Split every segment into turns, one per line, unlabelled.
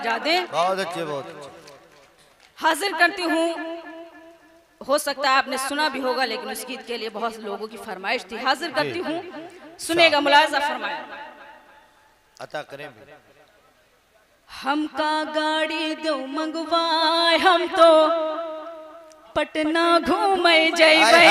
बजा दें।
बहुत अच्छे, बहुत अच्छे।
हाजिर करती हूँ, हो सकता है आपने सुना भी होगा, लेकिन उस गीत के लिए बहुत लोगों की फरमाइश थी। हाजिर करती हूँ, सुनेगा, मुलाजा फरमाया।
अता करें।
हमका गाड़ी दो मंगवाए, हम तो पटना घूमे जइबै।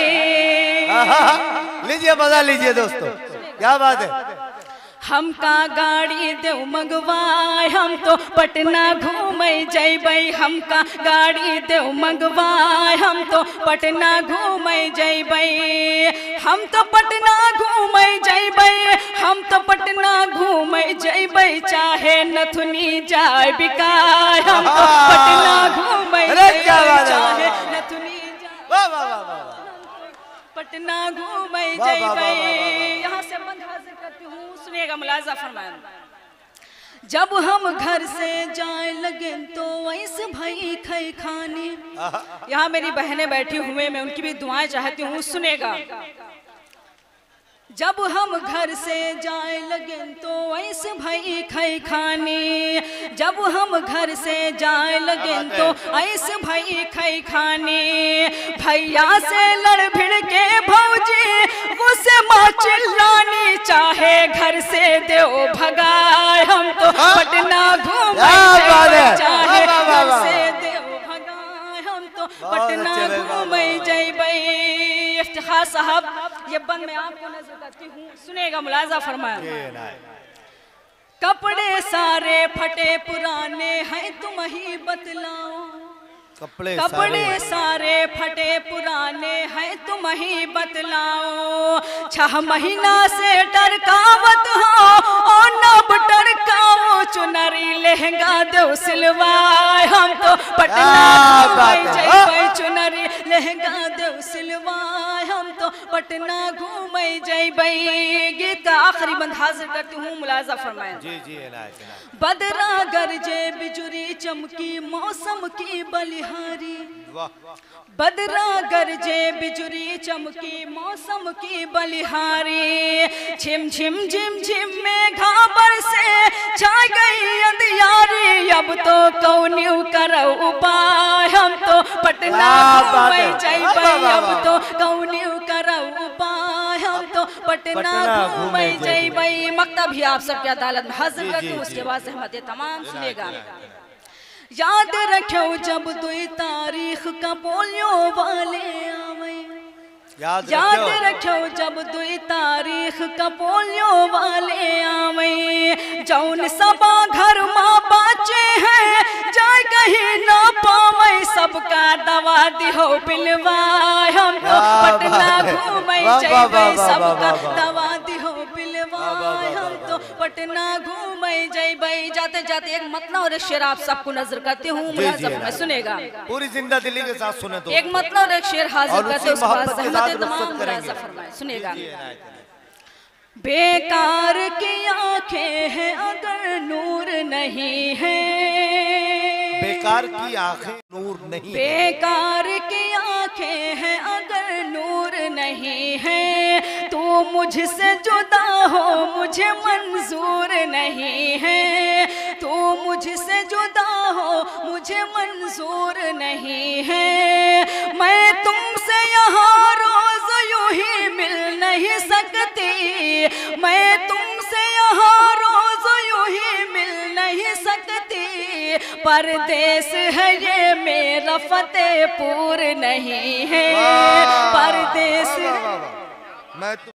लीजिए, मजा लीजिए दोस्तों, क्या बात है।
हमका गाड़ी दो मंगवाए, हम तो पटना घूमे जइबै। हमका गाड़ी दो मंगवाए, हम तो पटना घूमे जइबै। हम तो पटना घूमे जइबै, हम तो पटना घूमे जइबै। चाहे नथुनी जाए बिकाए, हम तो पटना घूमे जइबै। चाहे नथुनी जाए पटना घूमे जइबै। यहाँ से बंद हाजिर करती हूँ, सुनिएगा, मुलाजा फरमाएं। जब हम घर से जाए लगे तो ऐसे भाई खई खानी। यहाँ मेरी बहनें बैठी हुए, मैं उनकी भी दुआएं चाहती हूँ, सुनेगा। जब हम घर से जाए लगे तो ऐसे भाई खई खानी। जब हम घर से जाए लगे तो ऐसे भाई खई खानी। भैया से लड़ भिड़ के भौजी गुस्से माँ चिल्लानी। चाहे घर से दो भगाए, हम तो पटना घूमे। चाहे घर से दो भगाए, हम तो पटना घूमे जइबै। इफ्तिखार साहब, ये बंद मैं आपको नजर करती हूँ, सुनेगा, मुलाजा फरमाया। कपड़े सारे फटे पुराने हैं, तुम ही बतलाओ। कपड़े सारे फटे पुराने हैं, तुम ही बतलाओ। 6 महीना से टरकावत हो और नब टरकाओ। चुनरी लहंगा दो सिलवाए, हम तो पटना घूमे जइबै। चुनरी लहंगा दो सिलवाए, हम तो पटना घूमे जइबै। गीत का आखिरी बंद हाजिर करती हूँ, मुलाजा फरमाएं।
जी जी।
बदरा गरजे बिजुरी चमकी, मौसम की बलिहारी। बदरा गरजे बिजुरी चमकी, मौसम की बलिहारी। झिम झिम झिम झिम में घाबर से छा गई अंधियारी। अब तो कौन्यू करो उपाय, हम तो पटना घूमे जइबै। अब तो कौन्यू करो उपाय, हम तो पटना घूमे जइबै। मकता भी आप सबके अदालत में हाजिर करती हूँ, उसके बाद सहमत तमाम सुनेगा। याद रखो जब 2 तारीख का पोलियो वाले आवे। याद रखो जब 2 तारीख का पोलियो वाले आवे। जौन सबा घर माँ बचे हैं, जाए कहीं ना पावे। सबका दवा दिहो पिलवाए, हम तो पटना घूमे जइबै। सबका दवा दिहो पिलवाए, हम तो पटना घूमे जइबै। जाते जाते एक मतलब और एक शेर आप सबको नजर करती हूँ, मुलाज़म में सुनेगा।
पूरी जिंदा दिली के साथ सुने तो
एक मतलब और एक शेर हाजिर करते हैं, उसके बाद सहमत तमाम मुलाज़म फरमाए, सुनेगा। बेकार की आंखें हैं अगर नूर नहीं है।
बेकार की आंखें नूर नहीं।
बेकार की आंखें हैं अगर नूर नहीं है। तू मुझसे जुदा हो मुझे मंजूर नहीं है। तू मुझसे जुदा हो मुझे मंजूर नहीं है। मैं तुमसे यहाँ रोज यूं ही मिल नहीं सकती। मैं तुमसे यहाँ रोज यूं ही मिल नहीं सकती। परदेश है ये मेरा फतेहपुर नहीं है। परदेश